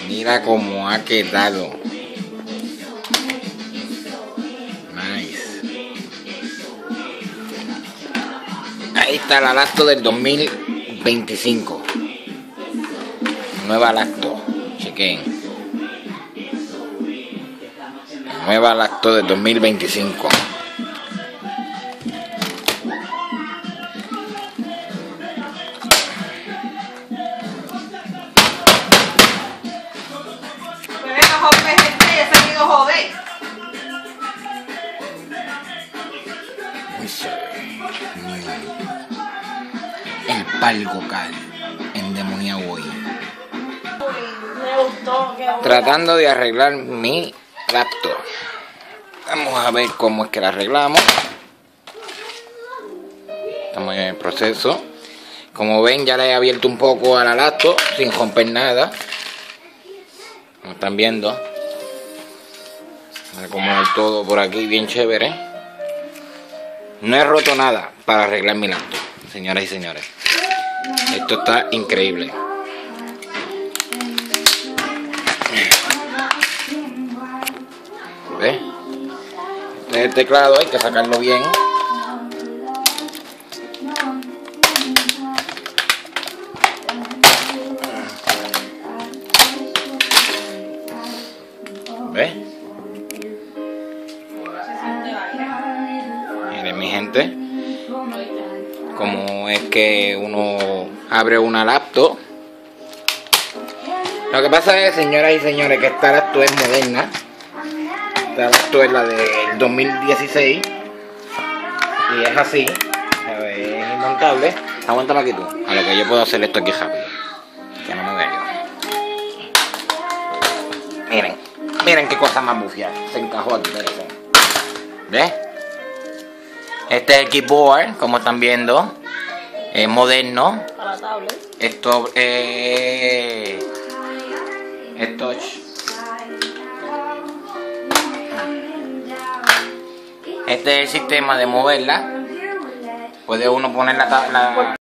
Mira cómo ha quedado. Nice. Ahí está la lacto del 2025. Nueva lacto. Chequen. Nueva lacto del 2025. El palgocal endemoniado hoy. Tratando de arreglar mi laptop. Vamos a ver cómo es que la arreglamos. Estamos en el proceso. Como ven, ya le he abierto un poco a la laptop sin romper nada. Como están viendo. Voy a acomodar todo por aquí bien chévere. No he roto nada para arreglar mi laptop, señoras y señores. Esto está increíble. ¿Ves? El teclado hay que sacarlo bien. ¿Ves? Miren, mi gente, como es que uno abre una laptop. Lo que pasa es, señoras y señores, que esta laptop es moderna. Esta laptop es la del 2016 y es así, es inmontable. Aguántame aquí tú, a lo que yo puedo hacer esto aquí rápido, que no me vea yo. Miren qué cosa más bufia, se encajó aquí, ¿ves? Este es el keyboard, como están viendo, es moderno. Para la tablet. Esto es touch. Este es el sistema de moverla. Puede uno poner la